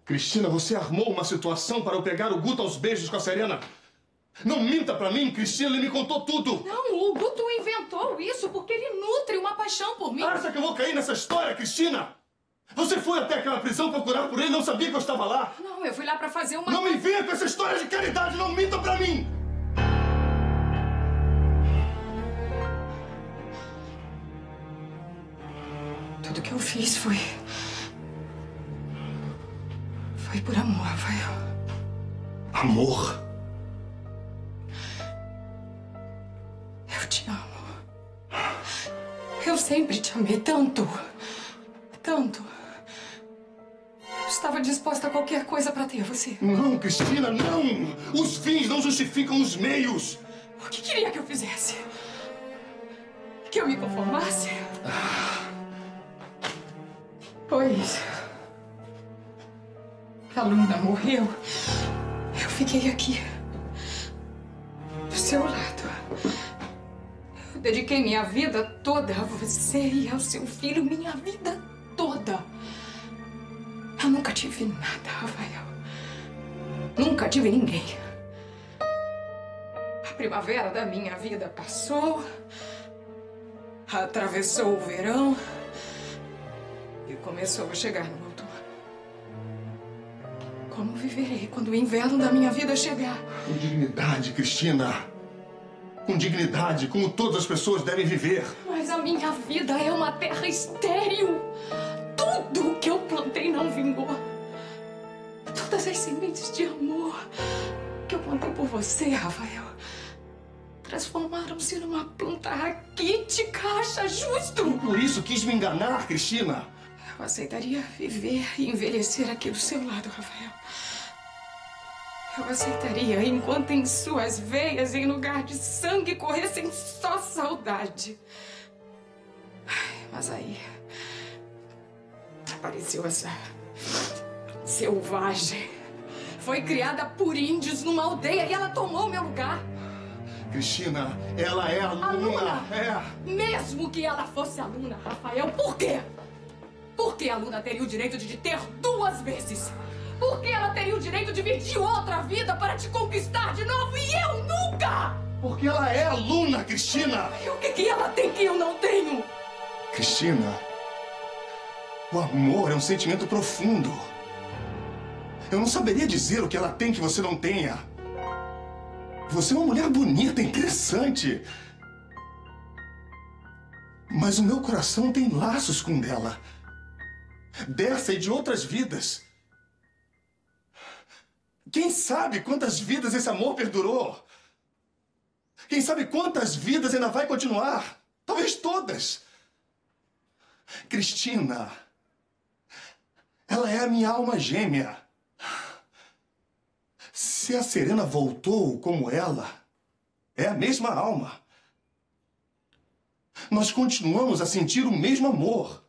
Cristina, você armou uma situação para eu pegar o Guto aos beijos com a Serena. Não minta pra mim, Cristina, ele me contou tudo. Não, o Guto inventou isso porque ele nutre uma paixão por mim. Acha que eu vou cair nessa história, Cristina? Você foi até aquela prisão procurar por ele, não sabia que eu estava lá. Não, eu fui lá pra fazer uma... Não me venha com essa história de caridade, não minta pra mim! Tudo que eu fiz foi por amor, Rafael. Amor? Eu te amo. Eu sempre te amei tanto. Tanto. Eu estava disposta a qualquer coisa para ter você. Não, Cristina, não! Os fins não justificam os meios! O que queria que eu fizesse? Que eu me conformasse? Pois... a Luna morreu. Eu fiquei aqui. Do seu lado. Eu dediquei minha vida toda a você e ao seu filho. Minha vida toda. Eu nunca tive nada, Rafael. Nunca tive ninguém. A primavera da minha vida passou. Atravessou o verão. E começou a chegar no outono. Como viverei quando o inverno da minha vida chegar? Com dignidade, Cristina. Com dignidade, como todas as pessoas devem viver. Mas a minha vida é uma terra estéril. Tudo que eu plantei não vingou. Todas as sementes de amor que eu plantei por você, Rafael, transformaram-se numa planta raquítica. Acha justo? Por isso quis me enganar, Cristina. Eu aceitaria viver e envelhecer aqui do seu lado, Rafael. Eu aceitaria enquanto em suas veias, em lugar de sangue, corressem só saudade. Mas aí... apareceu essa selvagem. Foi criada por índios numa aldeia e ela tomou meu lugar. Cristina, ela é a Luna. É. Mesmo que ela fosse a Luna, Rafael, por quê? Por que a Luna teria o direito de te ter duas vezes? Por que ela teria o direito de vir de outra vida para te conquistar de novo e eu nunca? Porque ela é a Luna, Cristina. E o que ela tem que eu não tenho? Cristina, o amor é um sentimento profundo. Eu não saberia dizer o que ela tem que você não tenha. Você é uma mulher bonita, interessante. Mas o meu coração tem laços com dela. Dessa e de outras vidas. Quem sabe quantas vidas esse amor perdurou? Quem sabe quantas vidas ainda vai continuar? Talvez todas. Cristina, ela é a minha alma gêmea. Se a Serena voltou como ela, é a mesma alma. Nós continuamos a sentir o mesmo amor.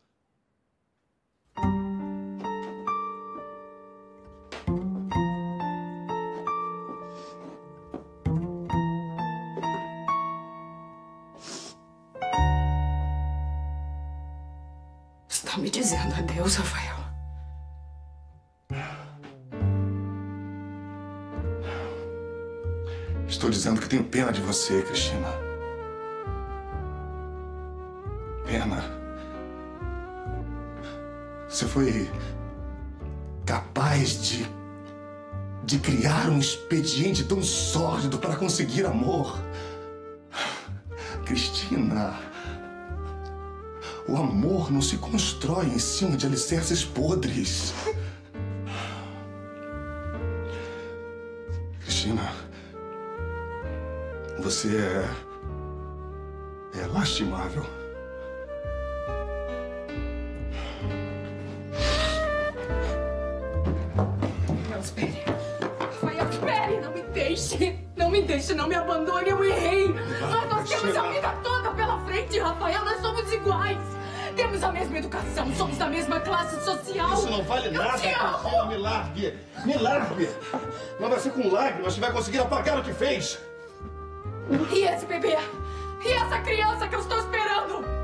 Está me dizendo adeus, Rafael. Estou dizendo que tenho pena de você, Cristina. Pena. Você foi capaz de criar um expediente tão sórdido para conseguir amor. Cristina, o amor não se constrói em cima de alicerces podres. Cristina, você é lastimável. Não, espere. Rafael, espere. Não me deixe. Não me deixe, não me abandone. Eu errei. Mas nós temos a vida toda pela frente, Rafael. Nós somos iguais. Temos a mesma educação. Somos da mesma classe social. Isso não vale nada, Cristina. Me largue. Me largue. Não vai ser com lágrimas que vai conseguir apagar o que fez. E esse bebê? E essa criança que eu estou esperando?